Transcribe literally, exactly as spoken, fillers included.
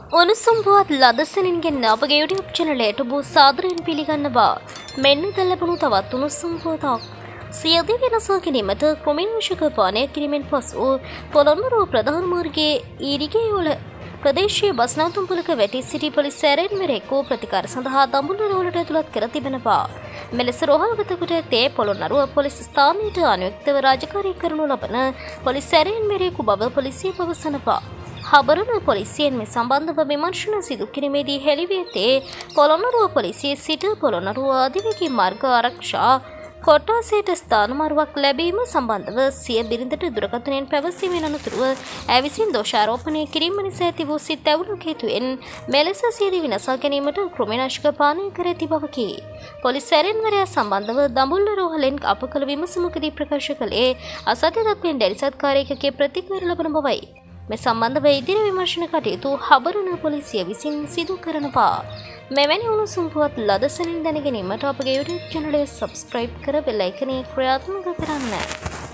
උණුසුම් පුවත් ලදසනින්ගෙන් අපගේ YouTube channel එකට ඔබ සාදරයෙන් පිළිගන්නවා. මෙන්න දැන් ලැබුණු තවත් උණුසුම් පුවතක්. සියදී වෙනසා ගැනීමට ක්‍රමවිශේෂ පානය කිරීමෙන් පසු පොළොන්නරුව ප්‍රධාන මාර්ගයේ ඊරිගේයොල ප්‍රදේශීය බස් නැවතුම්පොළක වැටී සිටි පොලිස් සැරෙන්වරයෙකු ප්‍රතිකාර සඳහා දඹුල්ලරවලට ඇතුළත් කර තිබෙනවා. මෙලෙස රෝහල්ගත කොට ඇත්තේ පොළොන්නරුව පොලිස් ස්ථානයට අනුයුක්තව රාජකාරී කරනු ලබන පොලිස් සැරෙන්වරයෙකු බව පොලිසිය පවසනවා. හබරන පොලිසියෙන් මේ සම්බන්ධව විමර්ශන සිදු කිරීමේදී හෙළිවී ඇත්තේ පොළොන්නරුව පොලිසියේ සිට පොළොන්නරුව අධිවේගී මාර්ග ආරක්ෂා කොට්ටාසයට ස්ථානමාරුවක් ලැබීම සම්බන්ධව සිය බිරිඳට දුරකථනයෙන් පැවසීමෙන් අනතුරුව ඇය විසින් දෝෂාරෝපණය කිරීම නිසා ඇති වූ සිත් ඇවුලක් හේතුවෙන් මෙලෙස සියදී විනාශ ගැනීමට ක්‍රමවිශේෂ පානය කර ඇති බවකි. පොලිස් සැරෙන්වරයා සම්බන්ධව දඹුල්ල රෝහලෙන් අප කළ විමසුමකදී ප්‍රකාශ කළේ අසත්‍ය තත්ත්වයෙන් දැඩි සත්කාරයකගේ ප්‍රතිකාර ලබන බවයි. මේ සම්බන්ධව ඉදිරි විමර්ශන කටයුතු හබරන පොලිසිය විසින් සිදු කරනවා. මෙවැනි උණුසුම් පුවත් ලදසනින් දැන ගැනීමට අපගේ YouTube channel එක subscribe කර බෙල් අයිකනේ ක්‍රියාත්මක කරන්න.